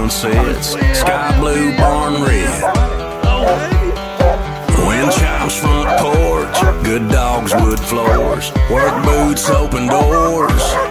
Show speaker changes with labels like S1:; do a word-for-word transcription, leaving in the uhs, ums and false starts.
S1: sunsets, sky blue, barn red. Wind chimes, front porch, good dogs, wood floors, work boots, open doors.